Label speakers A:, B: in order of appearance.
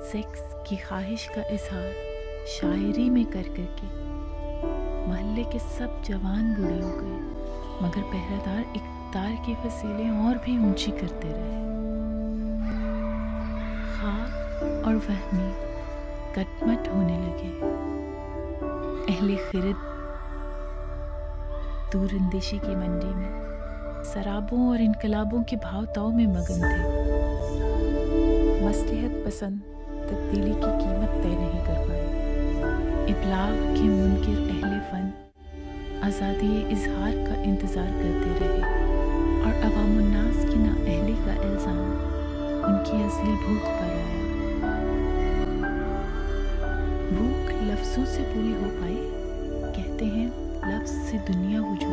A: Sex की ख्वाहिश का इजहार शायरी में कर करके मोहल्ले के सब जवान बूढ़े हो गए, मगर पहरेदार इक़्तिदार की फसीलें और भी ऊंची करते रहे। ख्वाब और वहमी कटमट होने लगे। अहले खिरद दूरंदेशी की मंडी में शराबों और इनकलाबों के भाव ताव में मगन थे। मसलहत पसंद तब्दीली की कीमत तय नहीं कर पाए। इब्लाग के मुनकिर अहले फन आज़ादी इजहार का इंतज़ार करते रहे और अवामुन्नास की नाअहली का इल्ज़ाम उनकी असली भूख पर आया। भूख लफ्ज़ों से पूरी हो पाई। कहते हैं लफ्ज़ से दुनिया वजूद